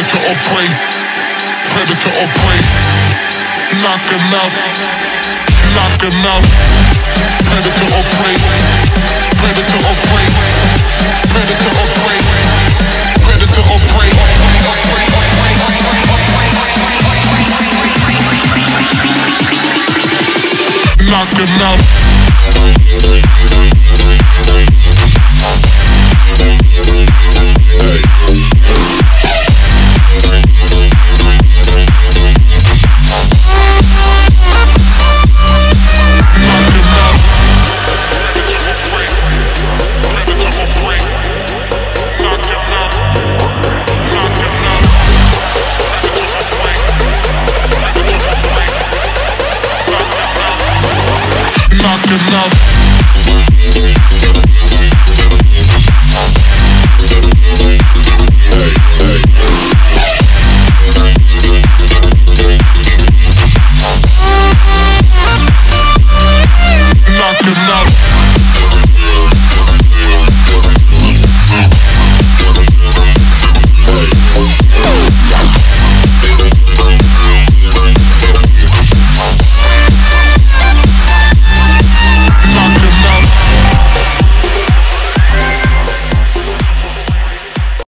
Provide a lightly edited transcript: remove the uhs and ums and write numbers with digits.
Predator or prey. Predator or prey. Knock him out. Knock him out. Predator or prey. Predator or prey. Predator or prey. Predator or prey. Knock him out.